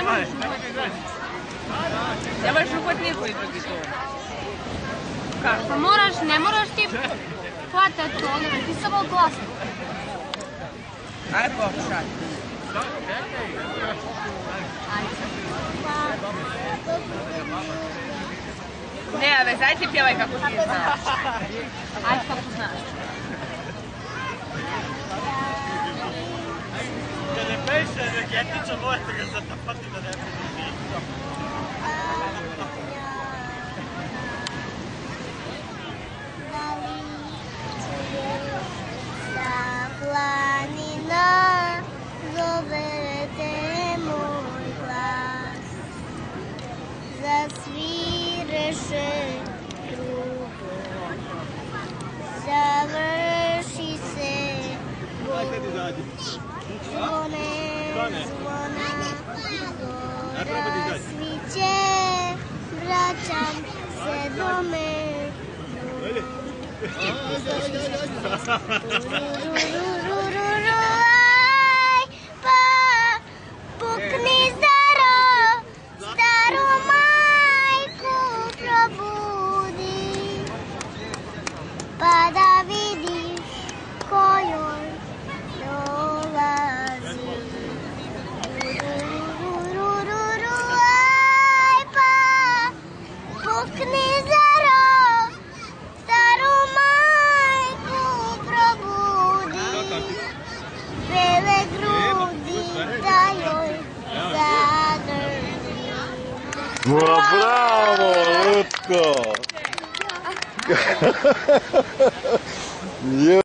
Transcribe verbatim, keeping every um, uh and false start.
Trebaš uhvatniku izvati to. Pa moraš, ne moraš ti hvatati to, ti samo glasno. Ajde pokušaj. Ne, ali zaj ti pjevaj kako ti znaš. Ajde kako znaš. Da ne peše energetično, morate ga zatapati da ne bude. Planina, zovete moj glas, zasvireše trubo, završi se zvone, zvona, gora sviće, vraćam se dome. Pa pukni zaro, staru majku probudi, pa da vidiš ko joj dolazi. Pa pukni zaro, staru majku probudi, bele grudi da joj zadrži. Ma bravo, Lutko!